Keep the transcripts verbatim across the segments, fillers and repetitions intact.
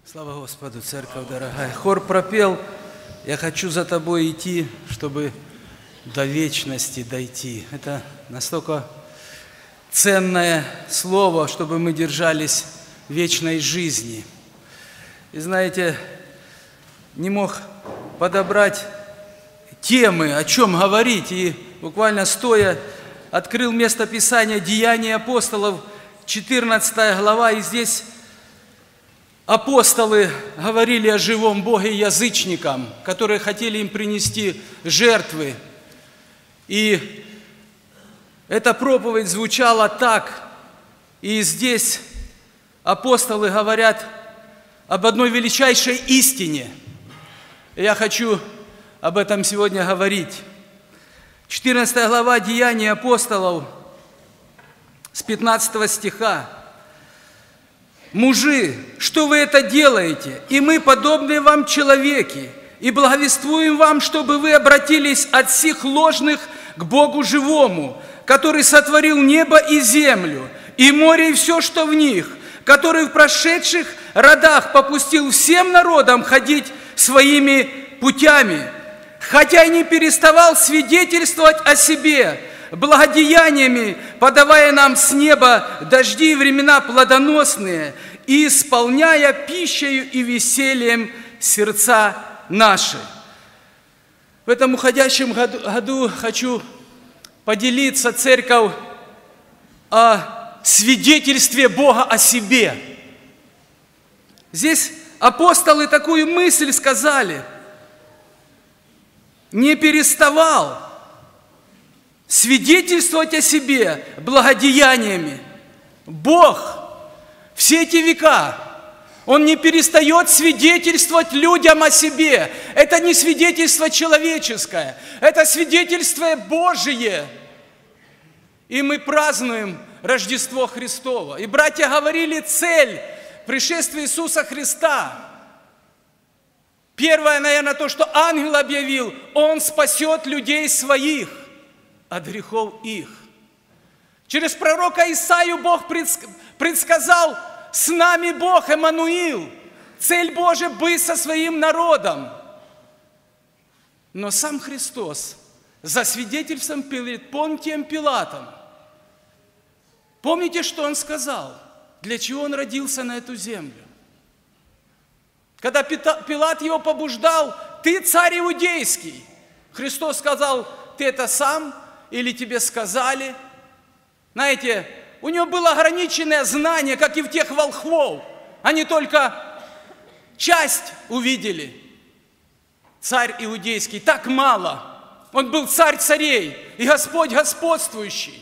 Слава Господу, церковь дорогая. Хор пропел: «Я хочу за тобой идти, чтобы до вечности дойти». Это настолько ценное слово, чтобы мы держались вечной жизни. И знаете, не мог подобрать темы, о чем говорить, и буквально стоя открыл место Писания «Деяния апостолов», четырнадцатая глава, и здесь апостолы говорили о живом Боге язычникам, которые хотели им принести жертвы. И эта проповедь звучала так, и здесь апостолы говорят об одной величайшей истине. И я хочу об этом сегодня говорить. четырнадцатая глава Деяний апостолов с пятнадцатого стиха. «Мужи, что вы это делаете? И мы, подобные вам человеки, и благовествуем вам, чтобы вы обратились от сих ложных к Богу живому, который сотворил небо и землю, и море, и все, что в них, который в прошедших родах попустил всем народам ходить своими путями, хотя и не переставал свидетельствовать о себе благодеяниями, подавая нам с неба дожди и времена плодоносные, и исполняя пищею и весельем сердца наши». В этом уходящем году, году хочу поделиться, церковь, о свидетельстве Бога о себе. Здесь апостолы такую мысль сказали: не переставал свидетельствовать о себе благодеяниями. Бог все эти века, Он не перестает свидетельствовать людям о себе. Это не свидетельство человеческое, это свидетельство Божие. И мы празднуем Рождество Христово. И братья говорили, цель пришествия Иисуса Христа. Первое, наверное, то, что ангел объявил: Он спасет людей своих от грехов их. Через пророка Исаию Бог предсказал: с нами Бог, Эммануил. Цель Божия быть со своим народом. Но сам Христос засвидетельствовал перед Понтием Пилатом. Помните, что Он сказал? Для чего Он родился на эту землю? Когда Пилат его побуждал: ты царь иудейский. Христос сказал: ты это сам или тебе сказали? Знаете, у него было ограниченное знание, как и в тех волхвов. Они только часть увидели. Царь иудейский, так мало. Он был царь царей и Господь господствующий.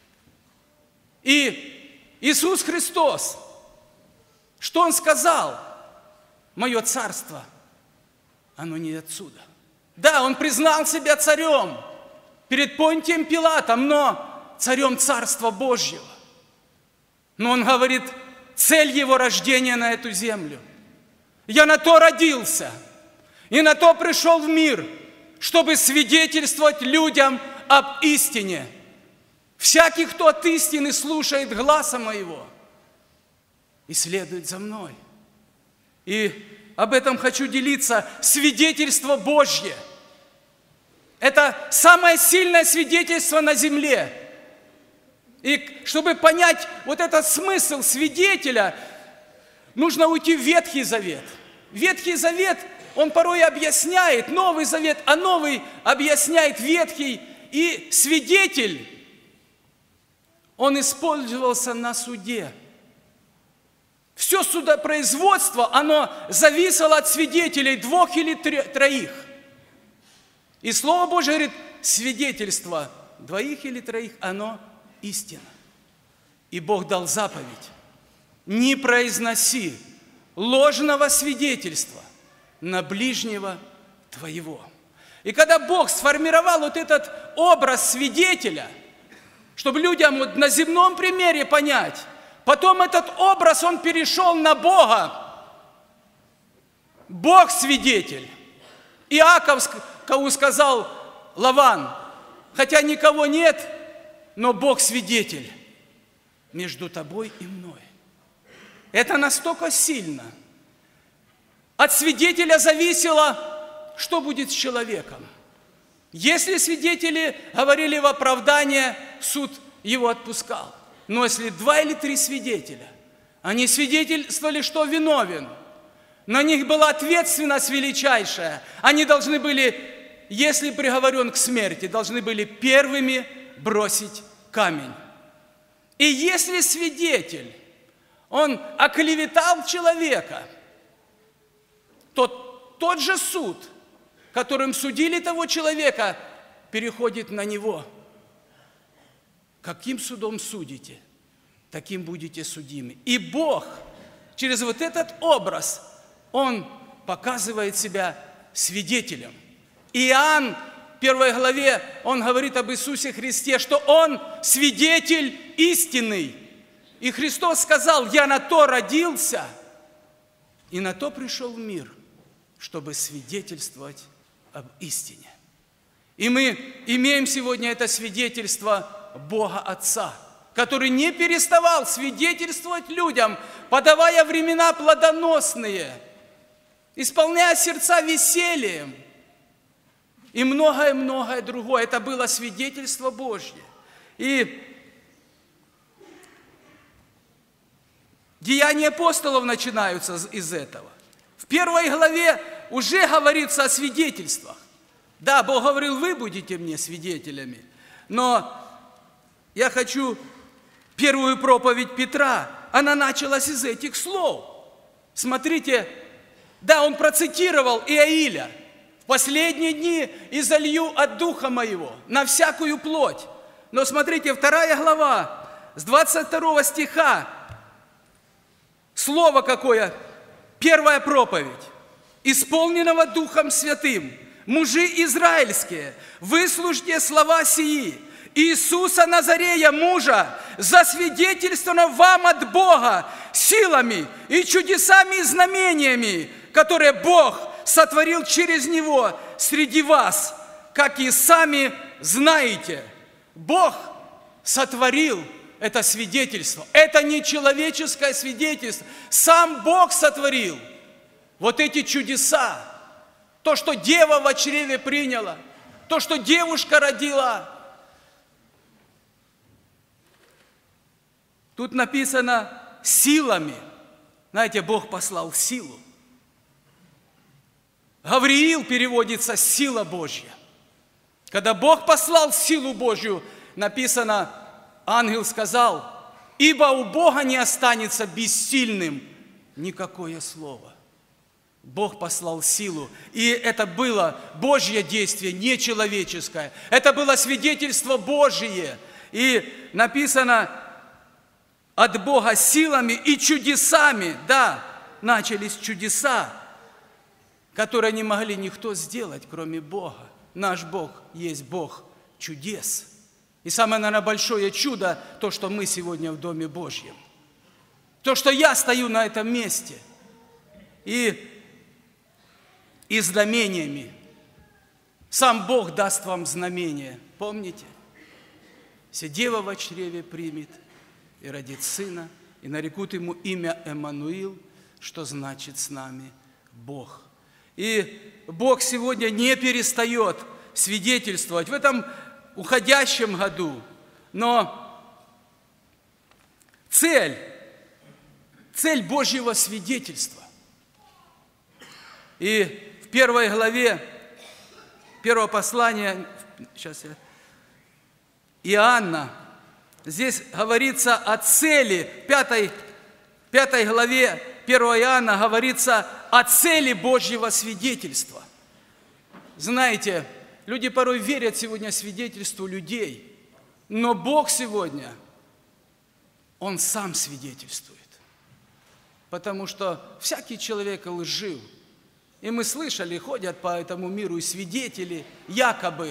И Иисус Христос, что Он сказал? Мое царство, оно не отсюда. Да, Он признал себя царем перед Понтием Пилатом, но царем Царства Божьего. Но Он говорит, цель Его рождения на эту землю: я на то родился и на то пришел в мир, чтобы свидетельствовать людям об истине. Всякий, кто от истины слушает гласа моего и следует за мной. И об этом хочу делиться. Свидетельство Божье – это самое сильное свидетельство на земле. И чтобы понять вот этот смысл свидетеля, нужно уйти в Ветхий Завет. Ветхий Завет, он порой объясняет Новый Завет, а Новый объясняет Ветхий. И свидетель, он использовался на суде. Все судопроизводство, оно зависело от свидетелей, двух или троих. И Слово Божие говорит, свидетельство двоих или троих, оно истина. И Бог дал заповедь: не произноси ложного свидетельства на ближнего твоего. И когда Бог сформировал вот этот образ свидетеля, чтобы людям вот на земном примере понять, потом этот образ, он перешел на Бога. Бог свидетель. Иаков, кому сказал Лаван: хотя никого нет, но Бог свидетель между тобой и мной. Это настолько сильно. От свидетеля зависело, что будет с человеком. Если свидетели говорили в оправдание, суд его отпускал. Но если два или три свидетеля, они свидетельствовали, что виновен, на них была ответственность величайшая. Они должны были, если приговорен к смерти, должны были первыми бросить камень. И если свидетель, он оклеветал человека, то тот же суд, которым судили того человека, переходит на него. Каким судом судите, таким будете судимы. И Бог через вот этот образ, Он показывает себя свидетелем. Иоанн в первой главе, он говорит об Иисусе Христе, что Он свидетель истинный. И Христос сказал: «Я на то родился и на то пришел в мир, чтобы свидетельствовать об истине». И мы имеем сегодня это свидетельство Бога Отца, который не переставал свидетельствовать людям, подавая времена плодоносные, исполняя сердца весельем и многое-многое другое. Это было свидетельство Божье. И Деяния апостолов начинаются из этого. В первой главе уже говорится о свидетельствах. Да, Бог говорил: вы будете мне свидетелями. Но я хочу первую проповедь Петра, она началась из этих слов. Смотрите, да, он процитировал Иоиля: «В последние дни изолью от Духа Моего на всякую плоть». Но смотрите, вторая глава, с двадцать второго стиха, слово какое, первая проповедь: «Исполненного Духом Святым, мужи израильские, выслушайте слова сии, Иисуса Назарея, мужа, засвидетельствовано вам от Бога силами и чудесами и знамениями, которые Бог сотворил через Него среди вас, как и сами знаете». Бог сотворил это свидетельство. Это не человеческое свидетельство. Сам Бог сотворил вот эти чудеса. То, что дева в чреве приняла, то, что девушка родила. Тут написано силами. Знаете, Бог послал силу. Гавриил переводится «сила Божья». Когда Бог послал силу Божью, написано, ангел сказал: «Ибо у Бога не останется бессильным никакое слово». Бог послал силу, и это было Божье действие, не человеческое. Это было свидетельство Божие. И написано: от Бога силами и чудесами. Да, начались чудеса, которые не могли никто сделать, кроме Бога. Наш Бог есть Бог чудес. И самое, наверное, большое чудо, то, что мы сегодня в Доме Божьем. То, что я стою на этом месте. И, и знамениями. Сам Бог даст вам знамение. Помните? «Се дева во чреве примет и родит сына, и нарекут ему имя Эммануил», что значит «с нами Бог». И Бог сегодня не перестает свидетельствовать в этом уходящем году. Но цель, цель Божьего свидетельства. И в первой главе первого послания, сейчас я, Иоанна, здесь говорится о цели, в пятой, пятой главе первого Иоанна говорится о цели Божьего свидетельства. Знаете, люди порой верят сегодня свидетельству людей, но Бог сегодня, Он сам свидетельствует. Потому что всякий человек лжив. И мы слышали, ходят по этому миру и свидетели, якобы.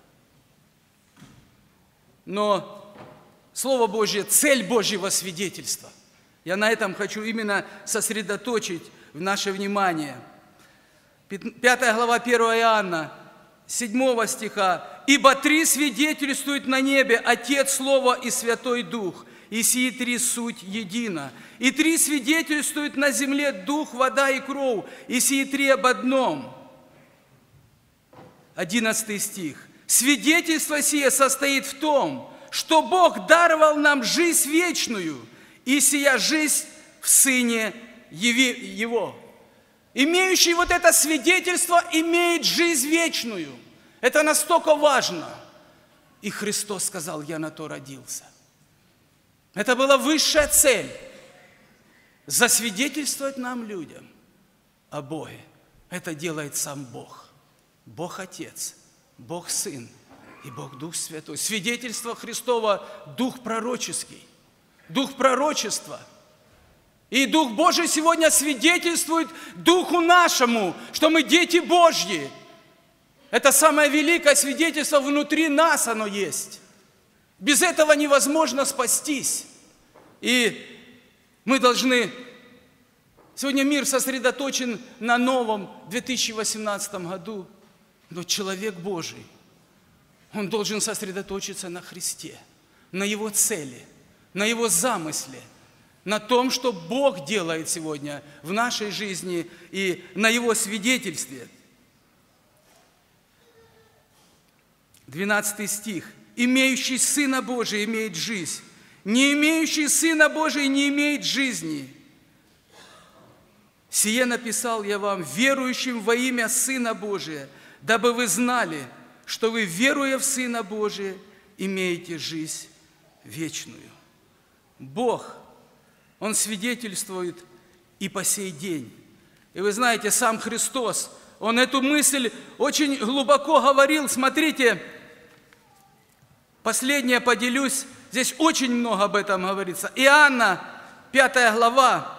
Но Слово Божье, цель Божьего свидетельства. Я на этом хочу именно сосредоточить наше внимание. Пятая глава первого Иоанна, седьмого стиха. «Ибо три свидетельствуют на небе: Отец, Слово и Святой Дух, и сии три суть едино. И три свидетельствуют на земле: Дух, вода и кровь, и сии три об одном». Одиннадцатый стих. «Свидетельство сие состоит в том, что Бог даровал нам жизнь вечную, и сия жизнь в Сыне Его». Имеющий вот это свидетельство имеет жизнь вечную. Это настолько важно. И Христос сказал: «Я на то родился». Это была высшая цель – засвидетельствовать нам, людям, о Боге. Это делает сам Бог. Бог Отец, Бог Сын и Бог Дух Святой. Свидетельство Христова – дух пророческий, дух пророчества. И Дух Божий сегодня свидетельствует Духу нашему, что мы дети Божьи. Это самое великое свидетельство, внутри нас оно есть. Без этого невозможно спастись. И мы должны... Сегодня мир сосредоточен на новом две тысячи восемнадцатом году, но человек Божий, он должен сосредоточиться на Христе, на Его цели, на Его замысле, на том, что Бог делает сегодня в нашей жизни и на Его свидетельстве. двенадцатый стих. «Имеющий Сына Божия имеет жизнь, не имеющий Сына Божия не имеет жизни. Сие написал я вам, верующим во имя Сына Божия, дабы вы знали, что вы, веруя в Сына Божия, имеете жизнь вечную». Бог, Он свидетельствует и по сей день. И вы знаете, сам Христос, Он эту мысль очень глубоко говорил. Смотрите, последнее поделюсь, здесь очень много об этом говорится. Иоанна, пятая глава,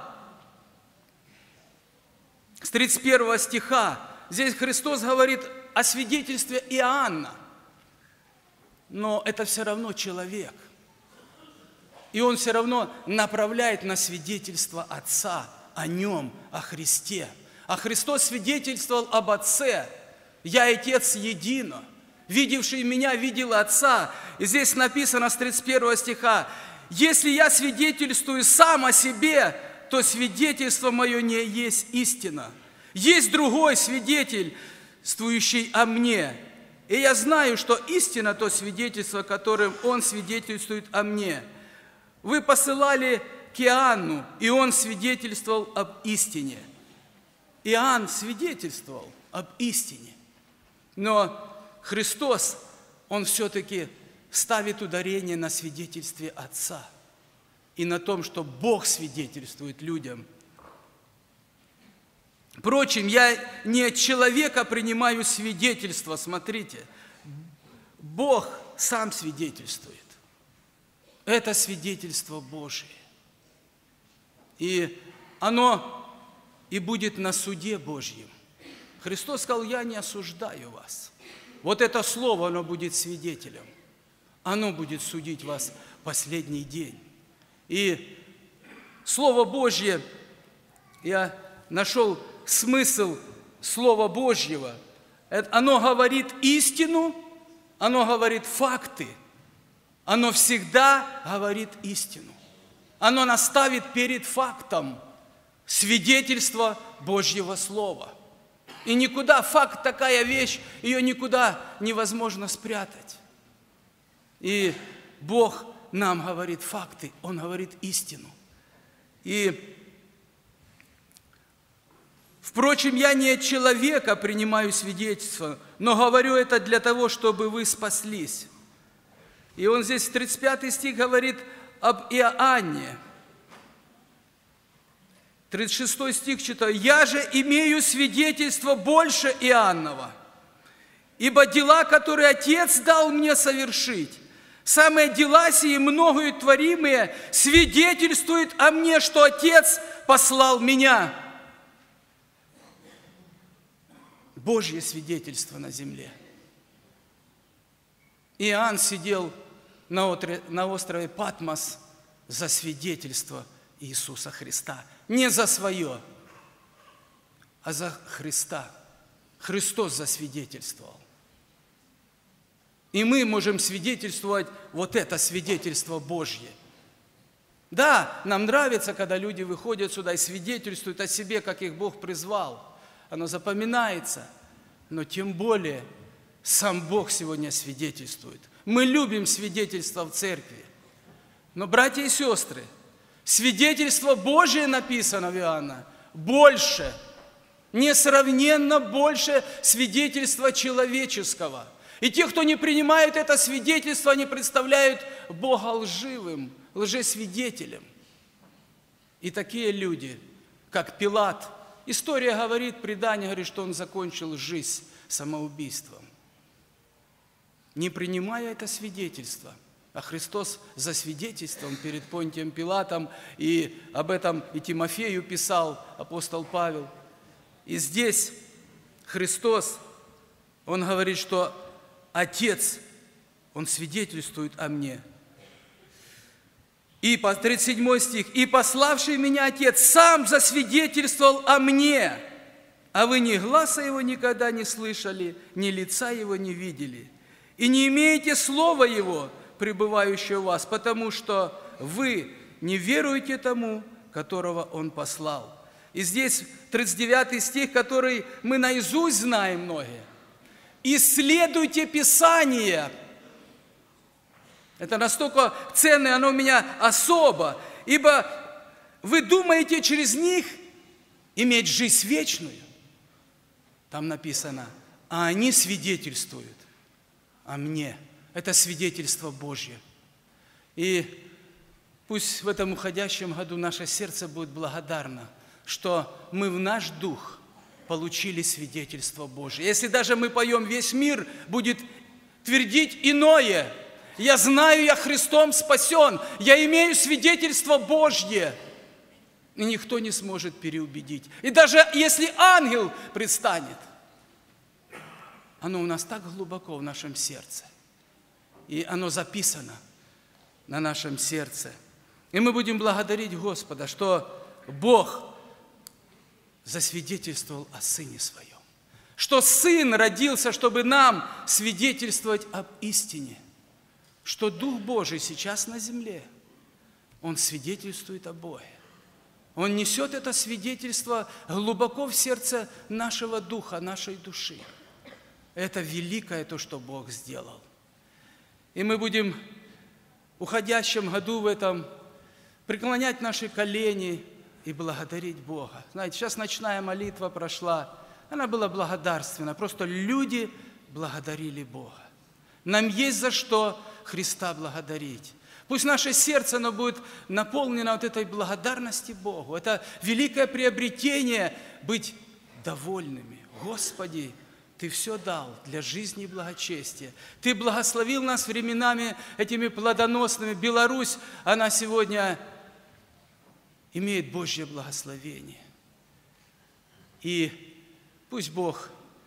с тридцать первого стиха. Здесь Христос говорит о свидетельстве Иоанна. Но это все равно человек. И он все равно направляет на свидетельство Отца о Нем, о Христе. А Христос свидетельствовал об Отце. «Я и Отец едино. Видевший Меня видел Отца». И здесь написано с тридцать первого стиха: «Если я свидетельствую сам о себе, то свидетельство мое не есть истина. Есть другой свидетельствующий о мне. И я знаю, что истина то свидетельство, которым он свидетельствует о мне. Вы посылали к Иоанну, и он свидетельствовал об истине». Иоанн свидетельствовал об истине. Но Христос, Он все-таки ставит ударение на свидетельстве Отца и на том, что Бог свидетельствует людям. Впрочем, я не от человека принимаю свидетельство, смотрите. Бог сам свидетельствует. Это свидетельство Божие. И оно и будет на суде Божьем. Христос сказал: «Я не осуждаю вас». Вот это слово, оно будет свидетелем. Оно будет судить вас в последний день. И Слово Божье, я нашел смысл Слова Божьего. Оно говорит истину, оно говорит факты. Оно всегда говорит истину. Оно наставит перед фактом свидетельство Божьего Слова. И никуда, факт такая вещь, ее никуда невозможно спрятать. И Бог нам говорит факты, Он говорит истину. И, впрочем, я не от человека принимаю свидетельство, но говорю это для того, чтобы вы спаслись. И он здесь, тридцать пятый стих, говорит об Иоанне. тридцать шестой стих читаю. «Я же имею свидетельство больше Иоаннова, ибо дела, которые Отец дал мне совершить, самые дела сии, многою творимые, свидетельствуют о мне, что Отец послал меня». Божье свидетельство на земле. Иоанн сидел на острове Патмос за свидетельство Иисуса Христа. Не за свое, а за Христа. Христос засвидетельствовал. И мы можем свидетельствовать вот это свидетельство Божье. Да, нам нравится, когда люди выходят сюда и свидетельствуют о себе, как их Бог призвал. Оно запоминается. Но тем более сам Бог сегодня свидетельствует. Мы любим свидетельство в церкви. Но, братья и сестры, свидетельство Божие написано в Иоанна больше, несравненно больше свидетельства человеческого. И те, кто не принимают это свидетельство, они представляют Бога лживым, лжесвидетелем. И такие люди, как Пилат, история говорит, предание говорит, что он закончил жизнь самоубийством. Не принимая это свидетельство, а Христос засвидетельствовал перед Понтием Пилатом, и об этом и Тимофею писал апостол Павел. И здесь Христос, Он говорит, что Отец, Он свидетельствует о мне. И по тридцать седьмой стих. «И пославший меня Отец сам засвидетельствовал о мне, а вы ни гласа Его никогда не слышали, ни лица Его не видели, и не имеете слова Его, пребывающего в вас, потому что вы не веруете тому, которого Он послал». И здесь тридцать девятый стих, который мы наизусть знаем многие. «Исследуйте Писание». Это настолько ценное, оно у меня особо, ибо вы думаете через них иметь жизнь вечную. Там написано, а они свидетельствуют о мне. Это свидетельство Божье. И пусть в этом уходящем году наше сердце будет благодарно, что мы в наш дух получили свидетельство Божье. Если даже мы поем, весь мир будет твердить иное. Я знаю, я Христом спасен, я имею свидетельство Божье. И никто не сможет переубедить. И даже если ангел предстанет, оно у нас так глубоко в нашем сердце. И оно записано на нашем сердце. И мы будем благодарить Господа, что Бог засвидетельствовал о Сыне Своем. Что Сын родился, чтобы нам свидетельствовать об истине. Что Дух Божий сейчас на земле, Он свидетельствует о Боге. Он несет это свидетельство глубоко в сердце нашего духа, нашей души. Это великое то, что Бог сделал. И мы будем в уходящем году в этом преклонять наши колени и благодарить Бога. Знаете, сейчас ночная молитва прошла, она была благодарственна, просто люди благодарили Бога. Нам есть за что Христа благодарить. Пусть наше сердце, оно будет наполнено вот этой благодарности Богу. Это великое приобретение быть довольными. Господи, Ты все дал для жизни и благочестия. Ты благословил нас временами этими плодоносными. Беларусь, она сегодня имеет Божье благословение. И пусть Бог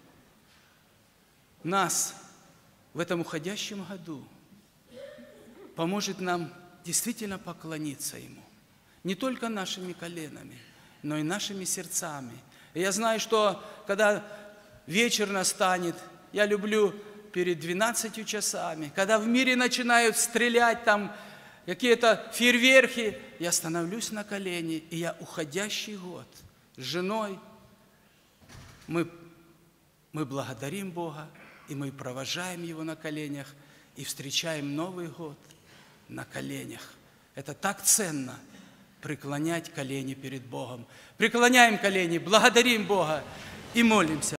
нас в этом уходящем году поможет нам действительно поклониться Ему. Не только нашими коленами, но и нашими сердцами. И я знаю, что когда вечер настанет, я люблю перед двенадцатью часами, когда в мире начинают стрелять там какие-то фейерверки, я становлюсь на колени, и я уходящий год с женой, мы, мы благодарим Бога, и мы провожаем Его на коленях, и встречаем Новый год на коленях. Это так ценно, преклонять колени перед Богом. Преклоняем колени, благодарим Бога и молимся.